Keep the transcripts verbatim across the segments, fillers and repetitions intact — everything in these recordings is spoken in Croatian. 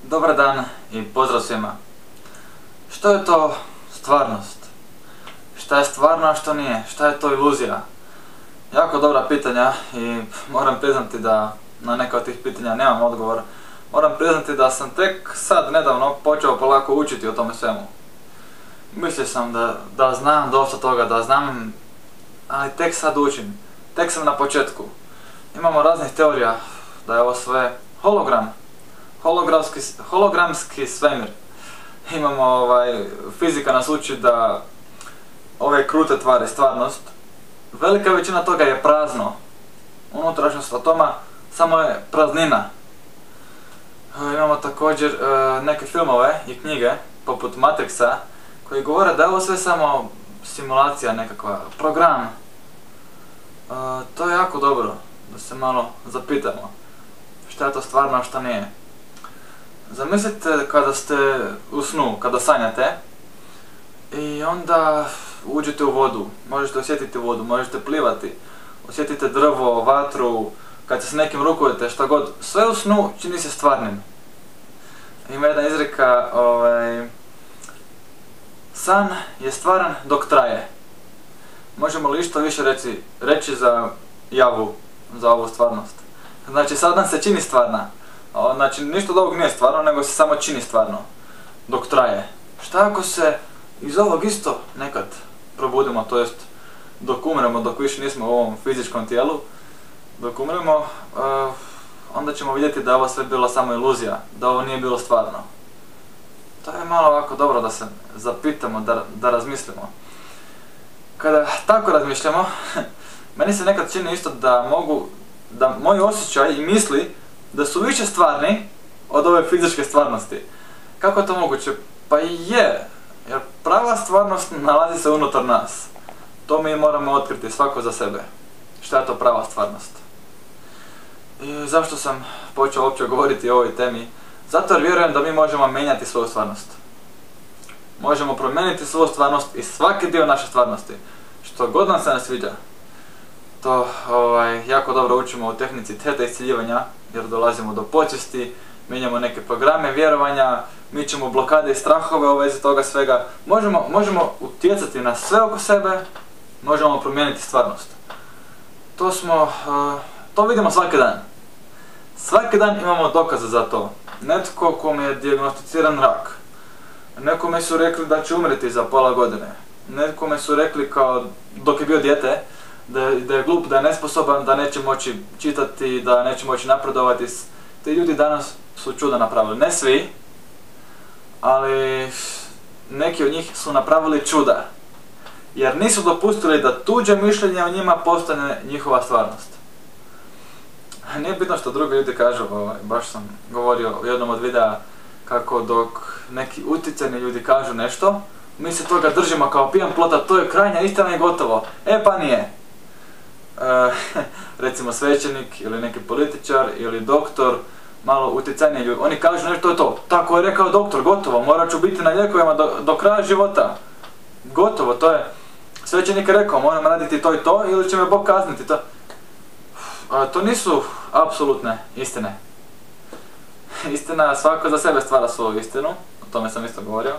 Dobar dan i pozdrav svima. Što je to stvarnost? Šta je stvarno, a što nije? Šta je to iluzija? Jako dobra pitanja i moram priznati da na neka od tih pitanja nemam odgovor. Moram priznati da sam tek sad nedavno počeo polako učiti o tome svemu. Mislio sam da, da znam dosta toga, da znam, ali tek sad učim. Tek sam na početku. Imamo raznih teorija da je ovo sve hologram. Hologramski, hologramski svemir. Imamo ovaj, fizika nas uči da ove krute tvari, stvarnost, velika većina toga je prazno. Unutrašnjost atoma samo je praznina. E, imamo također e, neke filmove i knjige, poput Matrixa, koji govore da je ovo sve samo simulacija, nekakva program. E, to je jako dobro, da se malo zapitamo šta je to stvarno, a šta nije. Zamislite kada ste u snu, kada sanjate i onda uđete u vodu, možete osjetiti vodu, možete plivati, osjetite drvo, vatru, kad se s nekim rukujete, šta god, sve u snu čini se stvarnim. Ima jedna izreka, ovaj, san je stvaran dok traje. Možemo li što više reći, reći za javu, za ovu stvarnost? Znači sad nam se čini stvarna. Znači ništa od ovog nije stvarno, nego se samo čini stvarno, dok traje. Šta ako se iz ovog isto nekad probudimo, to jest dok umremo, dok više nismo u ovom fizičkom tijelu, dok umremo, uh, onda ćemo vidjeti da je ovo sve bilo samo iluzija, da ovo nije bilo stvarno. To je malo ovako dobro da se zapitamo, da, da razmislimo. Kada tako razmišljamo, meni se nekad čini isto da mogu, da moji osjećaj i misli da su više stvarni od ove fizičke stvarnosti. Kako je to moguće? Pa i je, jer prava stvarnost nalazi se unutar nas. To mi moramo otkriti svako za sebe. Šta je to prava stvarnost? I zašto sam počeo uopće govoriti o ovoj temi? Zato jer vjerujem da mi možemo mijenjati svoju stvarnost. Možemo promijeniti svoju stvarnost i svaki dio naše stvarnosti. Što god nam se ne sviđa. To ovaj, jako dobro učimo u tehnici teta isciljivanja, jer dolazimo do počesti, mijenjamo neke programe vjerovanja, mičemo blokade i strahove u vezi toga svega. Možemo, možemo utjecati na sve oko sebe, možemo promijeniti stvarnost. To smo, uh, to vidimo svaki dan. Svaki dan imamo dokaze za to. Netko kome je dijagnosticiran rak. Nekome su rekli da će umreti za pola godine. Nekome su rekli kao dok je bio dijete, Da je, da je glup, da je nesposoban, da neće moći čitati, da neće moći napredovati. Ti ljudi danas su čuda napravili. Ne svi, ali neki od njih su napravili čuda. Jer nisu dopustili da tuđe mišljenje o njima postane njihova stvarnost. Nije bitno što drugi ljudi kažu, ovaj, baš sam govorio u jednom od videa kako dok neki utjecajni ljudi kažu nešto, mi se toga držimo kao pijan plota, to je krajnja istina i gotovo. E pa nije. E, recimo svećenik ili neki političar ili doktor, malo utjecajniji ljudi, oni kažu nešto, to je to, tako je rekao doktor, gotovo, morat ću biti na lijekovima do, do kraja života. Gotovo, to je, svećenik je rekao, moram raditi to i to ili će me Bog kazniti, to. A, to nisu apsolutne istine. Istina, svako za sebe stvara svoju istinu, o tome sam isto govorio.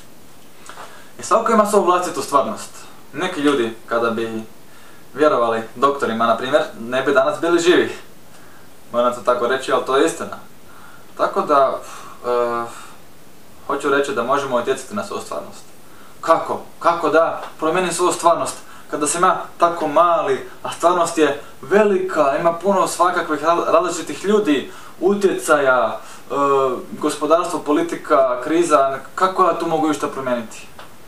I svako ima svoju vlastitu stvarnost. Neki ljudi, kada bi vjerovali doktorima, na primjer, ne bi danas bili živi. Moram to tako reći, ali to je istina. Tako da, uh, hoću reći da možemo utjecati na svoju stvarnost. Kako? Kako da promijenim svoju stvarnost? Kada sam ja tako mali, a stvarnost je velika, ima puno svakakvih različitih ljudi, utjecaja, uh, gospodarstvo, politika, kriza, kako ja tu mogu išta promijeniti?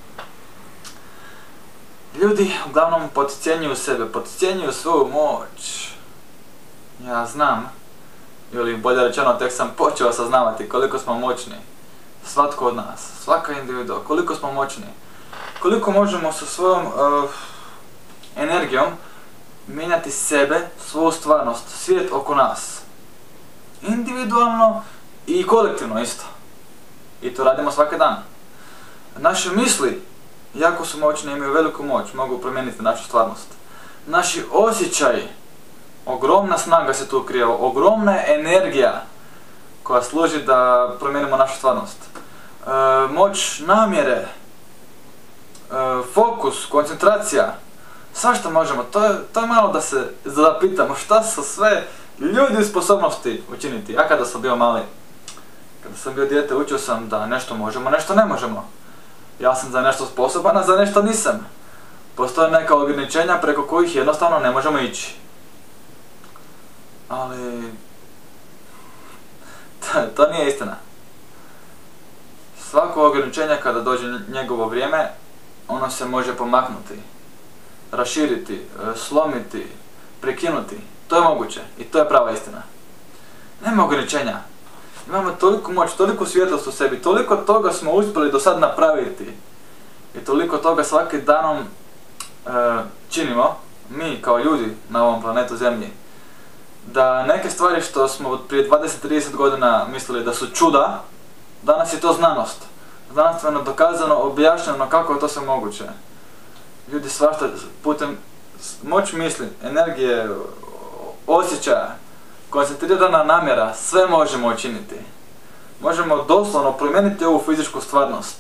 Ljudi uglavnom podcjenjuju sebe, podcjenjuju svoju moć. Ja znam, ili bolje rečeno tek sam počeo saznavati koliko smo moćni. Svatko od nas, svaka individua, koliko smo moćni. Koliko možemo sa svojom uh, energijom mijenjati sebe, svoju stvarnost, svijet oko nas. Individualno i kolektivno isto. I to radimo svaki dan. Naše misli jako su moćni, imaju veliku moć, mogu promijeniti našu stvarnost. Naši osjećaji, ogromna snaga se tu krije, ogromna je energija koja služi da promijenimo našu stvarnost. E, moć namjere, e, fokus, koncentracija, svašta možemo. To je, to je malo da se zapitamo šta su sve ljudi u sposobnosti učiniti. Ja kada sam bio mali, kada sam bio dijete, učio sam da nešto možemo, nešto ne možemo. Ja sam za nešto sposoban, a za nešto nisam. Postoje neka ograničenja preko kojih jednostavno ne možemo ići. Ali to, to nije istina. Svako ograničenje kada dođe njegovo vrijeme, ono se može pomaknuti, raširiti, slomiti, prekinuti. To je moguće i to je prava istina. Nema ograničenja. Imamo toliko moć, toliko svjetlost u sebi, toliko toga smo uspjeli do sad napraviti i toliko toga svakim danom e, činimo, mi kao ljudi na ovom planetu Zemlji, da neke stvari što smo prije dvadeset do trideset godina mislili da su čuda, danas je to znanost. Znanstveno dokazano, objašnjeno kako je to sve moguće. Ljudi svašta putem moć misli, energije, osjećaja, koncentrirana namjera, sve možemo učiniti. Možemo doslovno promijeniti ovu fizičku stvarnost.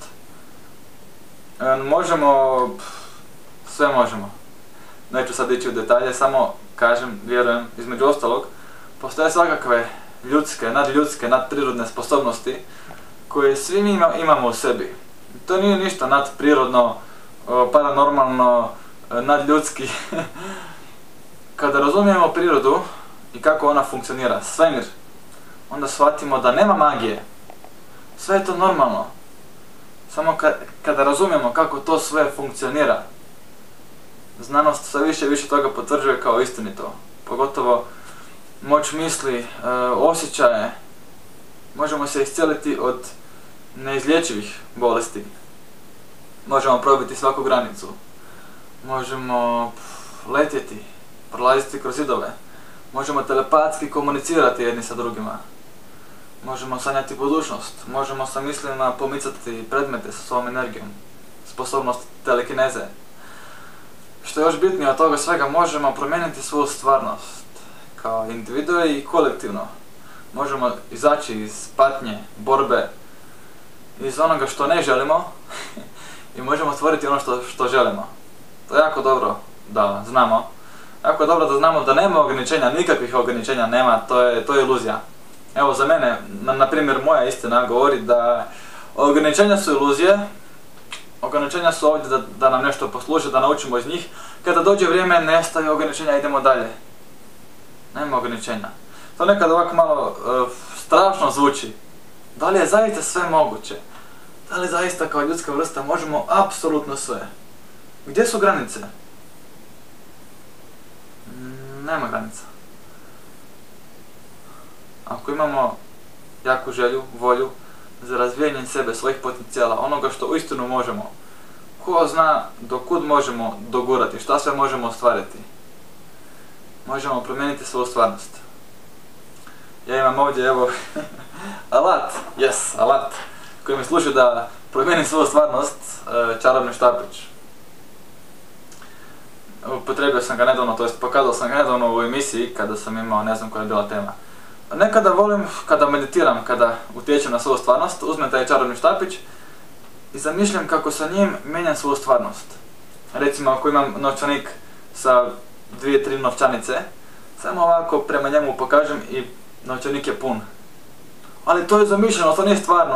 E, možemo, sve možemo. Neću sad ići u detalje, samo kažem, vjerujem, između ostalog, postoje svakakve ljudske, nadljudske, nadprirodne sposobnosti koje svi mi imamo u sebi. To nije ništa nadprirodno, paranormalno, nadljudski. Kada razumijemo prirodu i kako ona funkcionira, svemir, onda shvatimo da nema magije. Sve je to normalno. Samo ka kada razumijemo kako to sve funkcionira, znanost sve više i više toga potvrđuje kao istinito. Pogotovo moć misli, e, osjećaje. Možemo se iscijeliti od neizlječivih bolesti. Možemo probiti svaku granicu. Možemo pff, letjeti, prolaziti kroz zidove. Možemo telepatski komunicirati jedni sa drugima. Možemo sanjati budućnost. Možemo sa mislima pomicati predmete sa svojom energijom. Sposobnost telekineze. Što je još bitnije od toga svega, možemo promijeniti svoju stvarnost. Kao individue i kolektivno. Možemo izaći iz patnje, borbe, iz onoga što ne želimo i možemo stvoriti ono što, što želimo. To je jako dobro da znamo. Jako je dobro da znamo da nema ograničenja, nikakvih ograničenja nema, to je, to je iluzija. Evo za mene, na, na primjer, moja istina govori da ograničenja su iluzije. Ograničenja su ovdje da, da nam nešto posluže, da naučimo iz njih. Kada dođe vrijeme, nestaju ograničenja, idemo dalje. Nema ograničenja. To nekad ovako malo uh, strašno zvuči. Da li je zaista sve moguće? Da li zaista kao ljudska vrsta možemo apsolutno sve? Gdje su granice? Mm, nema granica. Ako imamo jaku želju, volju za razvijanje sebe, svojih potencijala, onoga što uistinu možemo, ko zna do kud možemo dogurati, šta sve možemo ostvariti. Možemo promijeniti svoju stvarnost. Ja imam ovdje, evo, alat, yes, alat, koji mi služi da promijenim svoju stvarnost, čarobni štapić. Upotrebio sam ga nedavno, to jest pokazao sam ga nedavno u emisiji kada sam imao, ne znam koja je bila tema. Nekada volim, kada meditiram, kada utječem na svoju stvarnost, uzmem taj čarobni štapić i zamišljam kako sa njim mijenjam svoju stvarnost. Recimo, ako imam novčanik sa dvije, tri novčanice, samo ovako prema njemu pokažem i novčanik je pun. Ali to je zamišljeno, to nije stvarno.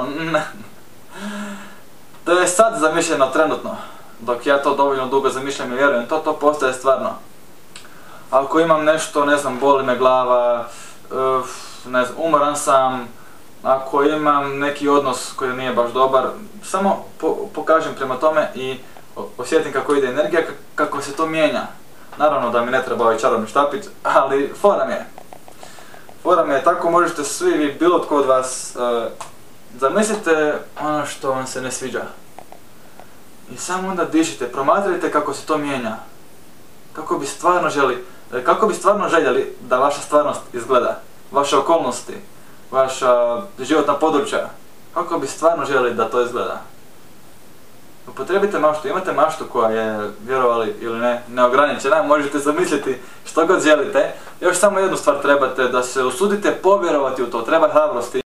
To je sad zamišljeno trenutno. Dok ja to dovoljno dugo zamišljam i vjerujem, to to postaje stvarno. Ako imam nešto, ne znam, boli me glava, uh, ne znam, umoran sam, ako imam neki odnos koji nije baš dobar, samo po pokažem prema tome i osjetim kako ide energija, kako se to mijenja. Naravno da mi ne treba ovaj čarobni štapić, ali fora mi je. Fora mi je, tako možete svi vi, bilo tko od vas, uh, zamislite ono što vam se ne sviđa. I samo onda dišite, promatrajte kako se to mijenja. Kako bi stvarno želi, kako bi stvarno željeli da vaša stvarnost izgleda. Vaše okolnosti, vaša životna područja. Kako bi stvarno željeli da to izgleda. Upotrebite maštu, imate maštu koja je, vjerovali ili ne, neograničena, možete zamisliti što god želite. Još samo jednu stvar trebate, da se usudite povjerovati u to, treba hrabrosti.